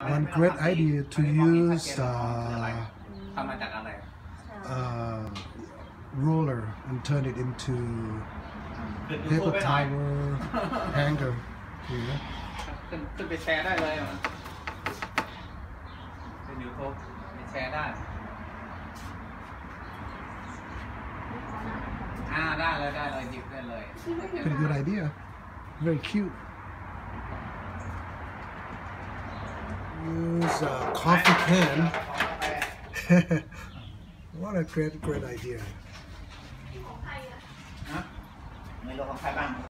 one great idea to use ทำมาจากอะไร roller and turn it into paper towel hanger. You know? ขึ้นไปแชร์ได้เลยเหรอเป็นยูทูบไปแชร์ได้ได้เลยหยิบได้เลย Pretty good idea. Very cute. Use a coffee can. What a great idea. ไม่รู้ของใครบ้าง